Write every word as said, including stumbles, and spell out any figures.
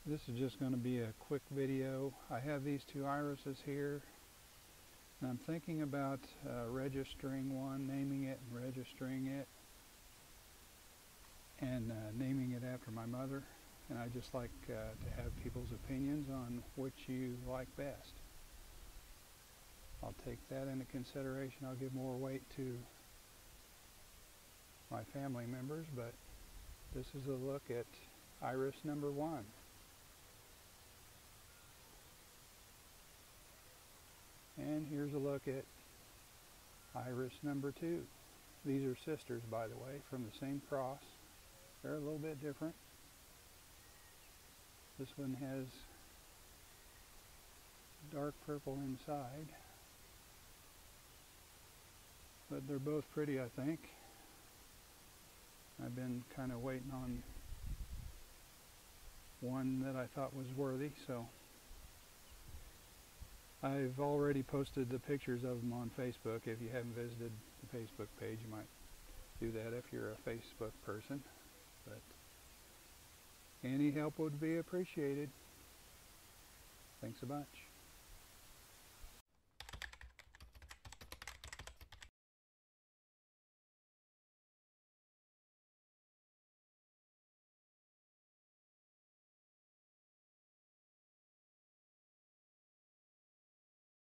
This is just going to be a quick video. I have these two irises here, and I'm thinking about uh, registering one, naming it and registering it, and uh, naming it after my mother. And I just like uh, to have people's opinions on which you like best. I'll take that into consideration. I'll give more weight to my family members, but this is a look at iris number one. And here's a look at iris number two. These are sisters, by the way, from the same cross. They're a little bit different. This one has dark purple inside, but they're both pretty, I think. I've been kind of waiting on one that I thought was worthy, so I've already posted the pictures of them on Facebook. If you haven't visited the Facebook page, you might do that if you're a Facebook person. But any help would be appreciated. Thanks a bunch.